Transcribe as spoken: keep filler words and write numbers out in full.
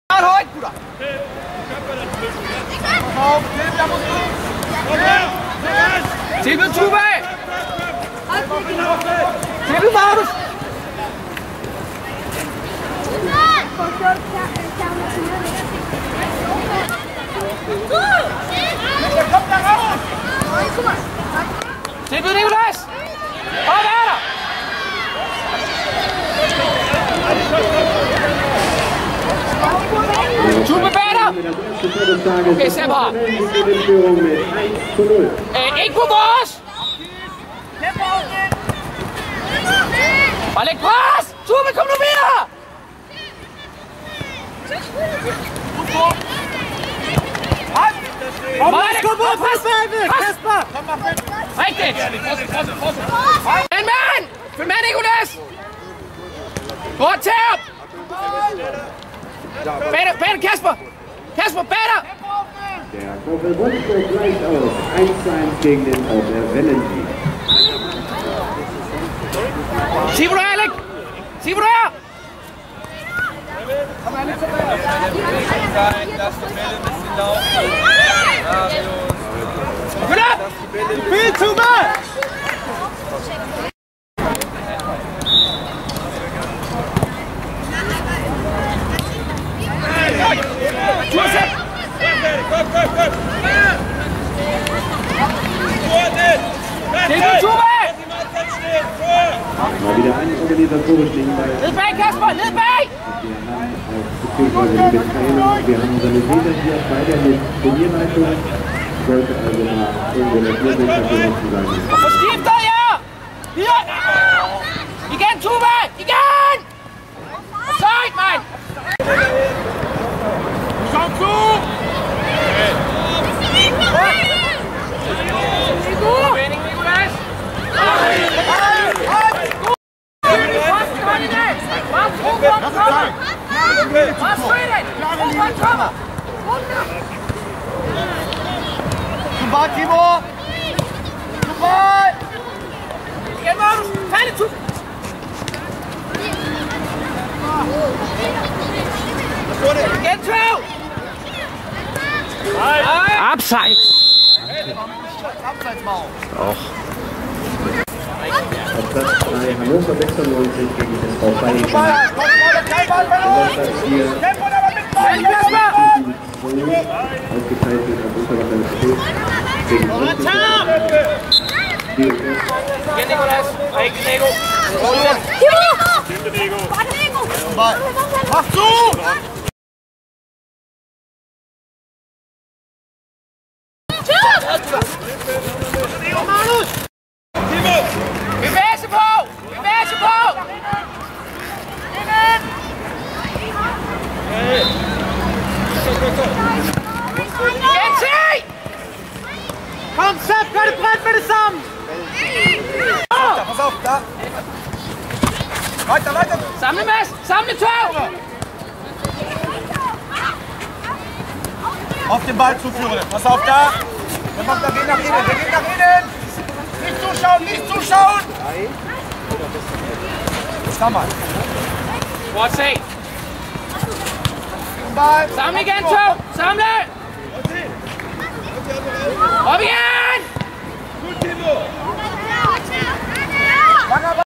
Højt, gutter! Tilbud Tuba! Tilbud Magnus! Kom der raus! Tilbud Nicolas! Kom her der! Tuba batter! Okay, se bare. Øh, ikke på vores! Bare læg pres! Tuba, kom nu videre! Meget, kom på, pres bagved! Kasper! Rigtigt! En mand! Følg med, Nicolas! Godt tæp! Batter, batter, Kasper! Kasper, batter! Der Kurve geht gleich aus. eins zu eins gegen den V der Wellensieg. Sieh, wo du her, Alec! Sieh, wo du her! Lass die Bälle ein bisschen laufen. Gut ab! Viel zu weit! Komm, komm, komm! Hilfe, Tuba! Mal wieder ein organisatorischen Hinweis. Nicht weg, Kasper! Nicht weg! Wir haben unsere Mitglieder hier beide mit Turnierleitung. Sollte also mal irgendwo der Viertelkampf zu sein. Was stimmt da, ja? Hier! Igen, Tuba! Igen! Zeit, Mann! Schau zu! Wenig, Nicolas! Was für denn? Super, Timo! Super! Geh mal, keine zu! Get through! Abseits! Abseits mal! Auf Platz drei Hannover sechsundneunzig gegen den V zwei. Tempo, aber mit Ball! Ausgeteilt wird auf Unterwasser Spiel gegen Geh, Nicolas! Eigen Nego! Mach zu! Bevægelse på! Bevægelse på! Gensi! Komm, Sepp, keine Brett mit zusammen! Pass auf, da! Weiter, weiter! Samle Mads! Samle Tau! Auf den Ball zuführen! Pass auf, da! Der macht da, geht nach innen, der geht nach innen! Nicht zuschauen, nicht zuschauen! Komm mal! What's it? Ball! Samle igen, Tau! Samle! Op igen! Langer Ball!